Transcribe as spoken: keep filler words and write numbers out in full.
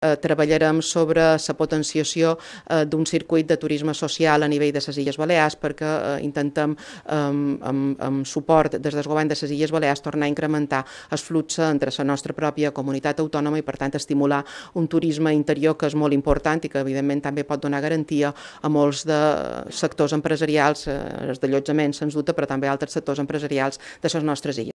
eh, treballarem sobre la potenciació eh, d'un circuit de turisme social a nivell de les Illes Balears, perquè eh, intentem, eh, amb, amb suport des del govern de les Illes Balears, tornar a incrementar el flux entre la nostra pròpia comunitat autònoma i, per tant, estimular un turisme interior que és molt important i que, evidentment, també pot donar garantia a molts de sectors empresarials, eh, els d'allotjament, sens dubte, però també altres sectors empresarials de les nostres illes.